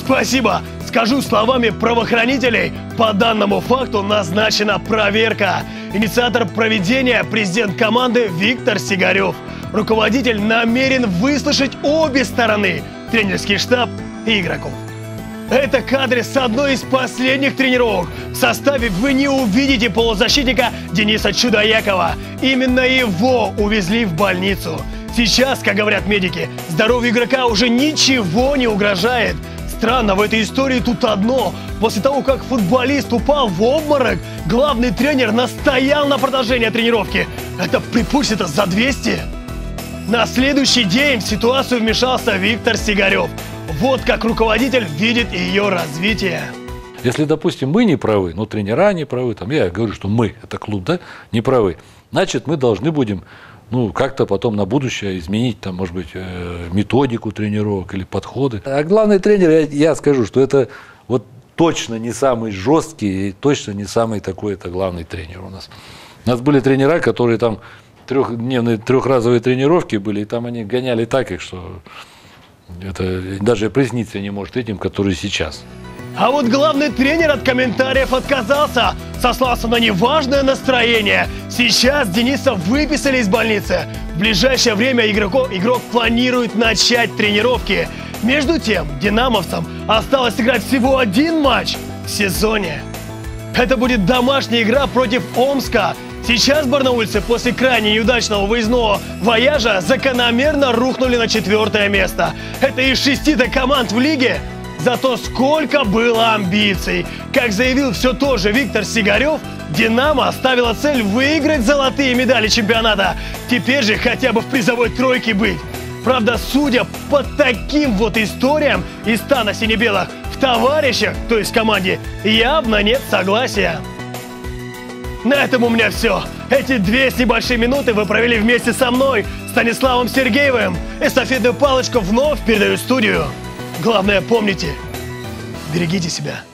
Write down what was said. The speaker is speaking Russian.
Спасибо. Скажу словами правоохранителей, по данному факту назначена проверка. Инициатор проведения – президент команды Виктор Сигарев. Руководитель намерен выслушать обе стороны – тренерский штаб и игроков. Это кадры с одной из последних тренировок. В составе вы не увидите полузащитника Дениса Чудоякова. Именно его увезли в больницу. Сейчас, как говорят медики, здоровью игрока уже ничего не угрожает. Странно в этой истории тут одно. После того, как футболист упал в обморок, главный тренер настоял на продолжении тренировки. Это при пульсе-то за 200. На следующий день в ситуацию вмешался Виктор Сигарев. Вот как руководитель видит ее развитие. Если, допустим, мы не правы, но тренера не правы, там, я говорю, что мы, это клуб, да, не правы, значит, мы должны будем, как-то потом на будущее изменить, там, может быть, методику тренировок или подходы. А главный тренер, я скажу, что это вот точно не самый жесткий и точно не самый такой, это главный тренер у нас. У нас были тренера, которые там трехразовые тренировки были, и там они гоняли так их, что это даже присниться не может этим, которые сейчас. А вот главный тренер от комментариев отказался, сослался на неважное настроение. Сейчас Дениса выписали из больницы. В ближайшее время игрок планирует начать тренировки. Между тем, динамовцам осталось сыграть всего один матч в сезоне. Это будет домашняя игра против Омска. Сейчас барнаульцы после крайне неудачного выездного вояжа закономерно рухнули на 4-е место. Это из 6 команд в лиге. Зато сколько было амбиций. Как заявил все тот же Виктор Сигарев, «Динамо» ставила цель выиграть золотые медали чемпионата. Теперь же хотя бы в призовой тройке быть. Правда, судя по таким вот историям из стана сине-белых, в товарищах, то есть в команде, явно нет согласия. На этом у меня все. Эти 2 с небольшой минуты вы провели вместе со мной, Станиславом Сергеевым. Эстафетную палочку вновь передаю в студию. Главное, помните, берегите себя.